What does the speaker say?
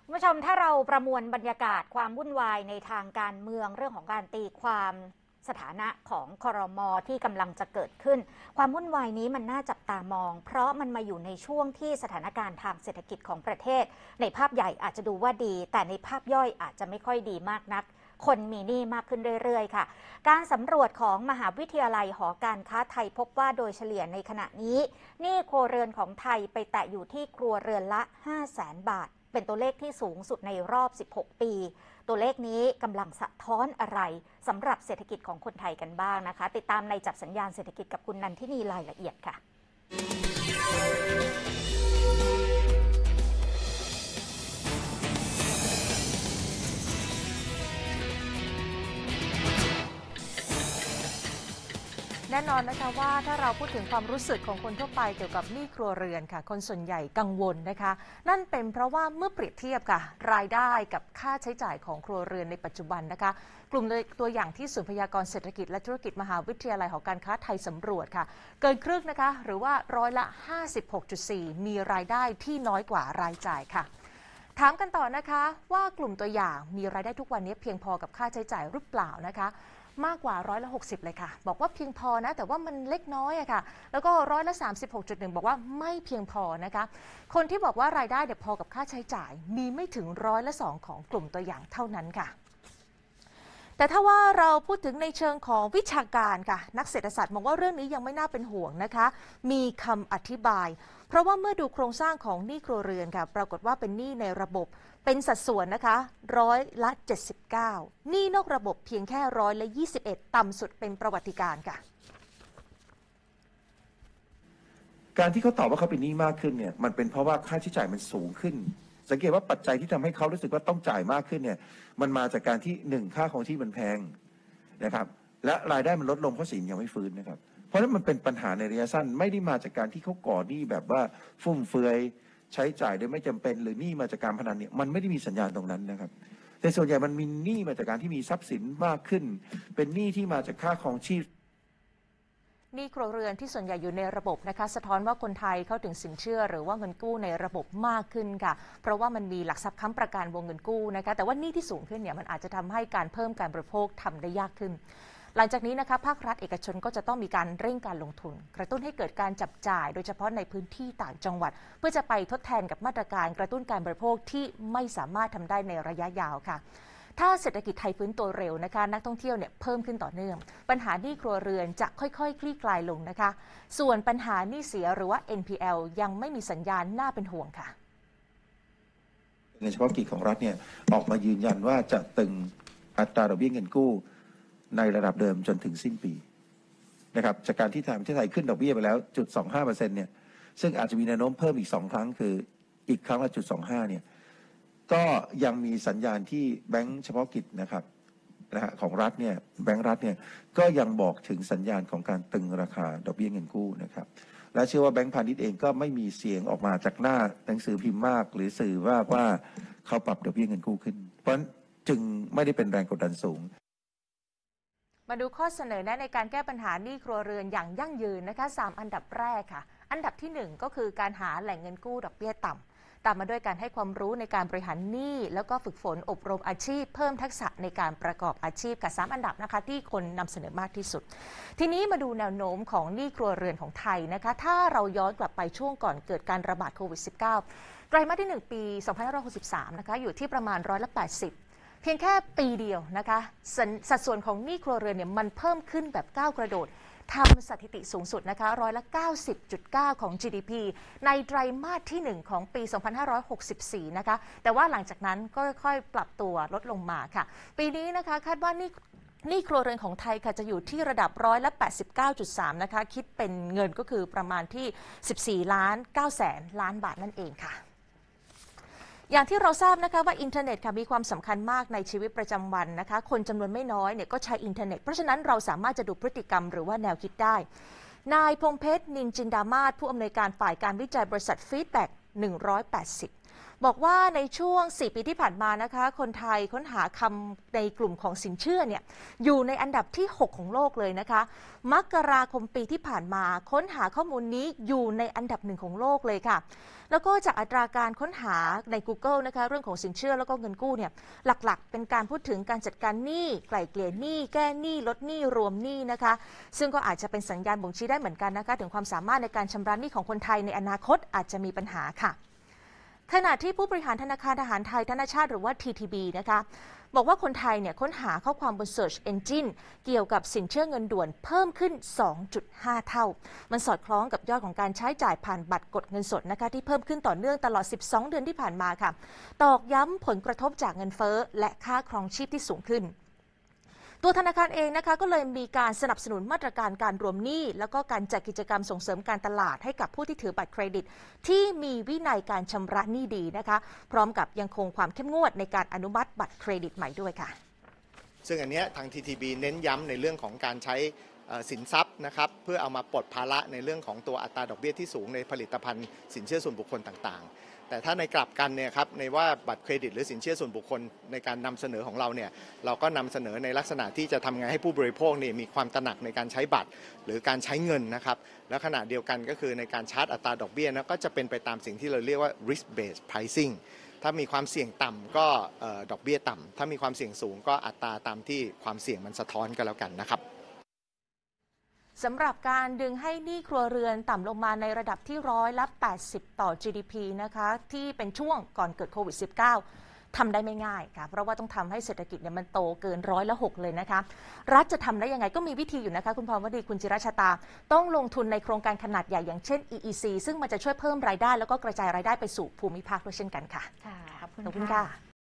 คุณผู้ชมถ้าเราประมวลบรรยากาศความวุ่นวายในทางการเมืองเรื่องของการตีความสถานะของครม.ที่กำลังจะเกิดขึ้นความวุ่นวายนี้มันน่าจับตามองเพราะมันมาอยู่ในช่วงที่สถานการณ์ทางเศรษฐกิจของประเทศในภาพใหญ่อาจจะดูว่าดีแต่ในภาพย่อยอาจจะไม่ค่อยดีมากนักคนมีหนี้มากขึ้นเรื่อยๆค่ะการสำรวจของมหาวิทยาลัยหอการค้าไทยพบว่าโดยเฉลี่ยในขณะนี้หนี้ครัวเรือนของไทยไปแตะอยู่ที่ครัวเรือนละ 500,000 บาทเป็นตัวเลขที่สูงสุดในรอบ 16 ปี ตัวเลขนี้กำลังสะท้อนอะไรสำหรับเศรษฐกิจของคนไทยกันบ้างนะคะติดตามในจับสัญญาณเศรษฐกิจกับคุณนันทินีรายละเอียดค่ะแน่นอนนะคะว่าถ้าเราพูดถึงความรู้สึกของคนทั่วไปเกี่ยวกับหนี้ครัวเรือนค่ะคนส่วนใหญ่กังวลนะคะนั่นเป็นเพราะว่าเมื่อเปรียบเทียบค่ะรายได้กับค่าใช้จ่ายของครัวเรือนในปัจจุบันนะคะกลุ่มตัวอย่างที่ศูนย์พยากรณ์เศรษฐกิจและธุรกิจมหาวิทยาลัยหอการค้าไทยสำรวจค่ะเกินครึ่งนะคะหรือว่าร้อยละ 56.4 มีรายได้ที่น้อยกว่ารายจ่ายค่ะถามกันต่อนะคะว่ากลุ่มตัวอย่างมีรายได้ทุกวันนี้เพียงพอกับค่าใช้จ่ายหรือเปล่านะคะมากกว่าร้อยละ 60เลยค่ะบอกว่าเพียงพอนะแต่ว่ามันเล็กน้อยอะค่ะแล้วก็ร้อยละ 36.1 บอกว่าไม่เพียงพอนะคะคนที่บอกว่ารายได้พอกับค่าใช้จ่ายมีไม่ถึงร้อยละ 2ของกลุ่มตัวอย่างเท่านั้นค่ะแต่ถ้าว่าเราพูดถึงในเชิงของวิชาการค่ะนักเศรษฐศาสตร์มองว่าเรื่องนี้ยังไม่น่าเป็นห่วงนะคะมีคำอธิบายเพราะว่าเมื่อดูโครงสร้างของหนี้ครัวเรือนค่ะปรากฏว่าเป็นหนี้ในระบบเป็นสัดส่วนนะคะร้อยละ 79หนี้นอกระบบเพียงแค่ร้อยละ 21ต่ำสุดเป็นประวัติการค่ะการที่เขาตอบว่าเขาเป็นหนี้มากขึ้นเนี่ยมันเป็นเพราะว่าค่าใช้จ่ายมันสูงขึ้นสังเกตว่าปัจจัยที่ทำให้เขารู้สึกว่าต้องจ่ายมากขึ้นเนี่ยมันมาจากการที่1ค่าของชีพมันแพงนะครับและรายได้มันลดลงเพราะสินยังไม่ฟื้นนะครับเพราะฉะนั้นมันเป็นปัญหาในระยะสั้นไม่ได้มาจากการที่เขาก่อหนี้แบบว่าฟุ่มเฟือยใช้จ่ายโดยไม่จำเป็นหรือหนี้มาจากการพนันเนี่ยมันไม่ได้มีสัญญาณตรงนั้นนะครับแต่ส่วนใหญ่มันมีหนี้มาจากการที่มีทรัพย์สินมากขึ้นเป็นหนี้ที่มาจากค่าครองชีพหนี้ครัวเรือนที่ส่วนใหญ่อยู่ในระบบนะคะสะท้อนว่าคนไทยเข้าถึงสินเชื่อหรือว่าเงินกู้ในระบบมากขึ้นค่ะเพราะว่ามันมีหลักทรัพย์ค้ำประกันวงเงินกู้นะคะแต่ว่าหนี้ที่สูงขึ้นเนี่ยมันอาจจะทำให้การเพิ่มการบริโภคทำได้ยากขึ้นหลังจากนี้นะคะภาครัฐเอกชนก็จะต้องมีการเร่งการลงทุนกระตุ้นให้เกิดการจับจ่ายโดยเฉพาะในพื้นที่ต่างจังหวัดเพื่อจะไปทดแทนกับมาตรการกระตุ้นการบริโภคที่ไม่สามารถทำได้ในระยะยาวค่ะถ้าเศรษฐกิจไทยฟื้นตัวเร็วนะคะนักท่องเที่ยวเนี่ยเพิ่มขึ้นต่อเนื่องปัญหาหนี้ครัวเรือนจะค่อยๆคลี่คลายลงนะคะส่วนปัญหาหนี้เสียหรือว่า NPL ยังไม่มีสัญญาณน่าเป็นห่วงค่ะในเฉพาะกิจของรัฐเนี่ยออกมายืนยันว่าจะตึงอัตราดอกเบี้ยเงินกู้ในระดับเดิมจนถึงสิ้นปีนะครับจากการที่ทางประเทศไทยขึ้นดอกเบี้ยไปแล้ว 0.25% เนี่ยซึ่งอาจจะมีแนวโน้มเพิ่มอีก2ครั้งคืออีกครั้งละ 0.25 เนี่ยก็ยังมีสัญญาณที่แบงก์เฉพาะกิจนะครับของรัฐเนี่ยแบงก์รัฐเนี่ยก็ยังบอกถึงสัญญาณของการตึงราคาดอกเบี้ยเงินกู้นะครับและเชื่อว่าแบงก์พาณิชย์เองก็ไม่มีเสียงออกมาจากหน้าหนังสือพิมพ์มากหรือสื่อว่าเขาปรับดอกเบี้ยเงินกู้ขึ้นเพราะฉะนั้นจึงไม่ได้เป็นแรงกดดันสูงมาดูข้อเสนอแนะในการแก้ปัญหาหนี้ครัวเรือนอย่างยั่งยืนนะคะ3อันดับแรกค่ะอันดับที่1ก็คือการหาแหล่งเงินกู้ดอกเบี้ยต่ำตามมาด้วยการให้ความรู้ในการบริหารหนี้แล้วก็ฝึกฝนอบรมอาชีพเพิ่มทักษะในการประกอบอาชีพกับ3อันดับนะคะที่คนนำเสนอมากที่สุดทีนี้มาดูแนวโน้มของหนี้ครัวเรือนของไทยนะคะถ้าเราย้อนกลับไปช่วงก่อนเกิดการระบาดโควิด -19 ไตรมาสที่1ปี2563นะคะอยู่ที่ประมาณร้อยละ 80เพียงแค่ปีเดียวนะคะสัดส่วนของหนี้ครัวเรือนเนี่ยมันเพิ่มขึ้นแบบก้าวกระโดดทำสถิติสูงสุดนะคะร้อยละ 90.9 ของ GDP ในไตรมาสที่1ของปี 2564 นะคะแต่ว่าหลังจากนั้นก็ค่อยๆปรับตัวลดลงมาค่ะปีนี้นะคะคาดว่าหนี้ครัวเรือนของไทยค่ะจะอยู่ที่ระดับร้อยละ 89.3 นะคะคิดเป็นเงินก็คือประมาณที่ 14.9 ล้านบาทนั่นเองค่ะอย่างที่เราทราบนะคะว่าอินเทอร์เน็ตค่ะมีความสำคัญมากในชีวิตประจำวันนะคะคนจำนวนไม่น้อยเนี่ยก็ใช้อินเทอร์เน็ตเพราะฉะนั้นเราสามารถจะดูพฤติกรรมหรือว่าแนวคิดได้นายพงเพชรนินจินดามาศผู้อำนวยการฝ่ายการวิจัยบริษัทฟีดแบ็ก180 บอกว่าในช่วง 4 ปีที่ผ่านมานะคะคนไทยค้นหาคำในกลุ่มของสินเชื่อเนี่ยอยู่ในอันดับที่ 6 ของโลกเลยนะคะมกราคมปีที่ผ่านมาค้นหาข้อมูลนี้อยู่ในอันดับ 1 ของโลกเลยค่ะแล้วก็จากอัตราการค้นหาใน Google นะคะเรื่องของสินเชื่อแล้วก็เงินกู้เนี่ยหลักๆเป็นการพูดถึงการจัดการหนี้ไกล่เกลี่ยหนี้แก้หนี้ลดหนี้รวมหนี้นะคะซึ่งก็อาจจะเป็นสัญญาณบ่งชี้ได้เหมือนกันนะคะถึงความสามารถในการชำระหนี้ของคนไทยในอนาคตอาจจะมีปัญหาค่ะขณะที่ผู้บริหารธนาคารทหารไทยธนชาติหรือว่า TTB นะคะบอกว่าคนไทยเนี่ยค้นหาข้อความบน Search Engine เกี่ยวกับสินเชื่อเงินด่วนเพิ่มขึ้น 2.5 เท่ามันสอดคล้องกับยอดของการใช้จ่ายผ่านบัตรกดเงินสดนะคะที่เพิ่มขึ้นต่อเนื่องตลอด 12 เดือนที่ผ่านมาค่ะตอกย้ำผลกระทบจากเงินเฟ้อและค่าครองชีพที่สูงขึ้นตัวธนาคารเองนะคะก็เลยมีการสนับสนุนมาตรการการรวมหนี้แล้วก็การจัดกิจกรรมส่งเสริมการตลาดให้กับผู้ที่ถือบัตรเครดิตที่มีวินัยการชำระหนี้ดีนะคะพร้อมกับยังคงความเข้มงวดในการอนุมัติบัตรเครดิตใหม่ด้วยค่ะซึ่งอันนี้ทาง TTB เน้นย้ำในเรื่องของการใช้สินทรัพย์นะครับเพื่อเอามาปลดภาระในเรื่องของตัวอัตราดอกเบี้ยที่สูงในผลิตภัณฑ์สินเชื่อส่วนบุคคลต่างๆแต่ถ้าในกลับกันเนี่ยครับในว่าบัตรเครดิตหรือสินเชื่อส่วนบุคคลในการนำเสนอของเราเนี่ยเราก็นำเสนอในลักษณะที่จะทำไงให้ผู้บริโภคเนี่ยมีความตระหนักในการใช้บัตรหรือการใช้เงินนะครับและขณะเดียวกันก็คือในการชาร์จอัตราดอกเบี้ยนะก็จะเป็นไปตามสิ่งที่เราเรียกว่า risk based pricing ถ้ามีความเสี่ยงต่ำก็ดอกเบี้ยต่ำถ้ามีความเสี่ยงสูงก็อัตราตามที่ความเสี่ยงมันสะท้อนกันแล้วกันนะครับสำหรับการดึงให้หนี้ครัวเรือนต่ำลงมาในระดับที่80%ต่อ GDP นะคะที่เป็นช่วงก่อนเกิดโควิด -19 ทำได้ไม่ง่ายค่ะเพราะว่าต้องทำให้เศรษฐกิจเนี่ยมันโตเกิน106เลยนะคะรัฐจะทำได้ยังไงก็มีวิธีอยู่นะคะคุณพรวดีคุณจิรชตาต้องลงทุนในโครงการขนาดใหญ่อย่างเช่น EEC ซึ่งมันจะช่วยเพิ่มรายได้แล้วก็กระจายรายได้ไปสู่ภูมิภาคด้วยเช่นกันค่ะขอบคุณค่ะ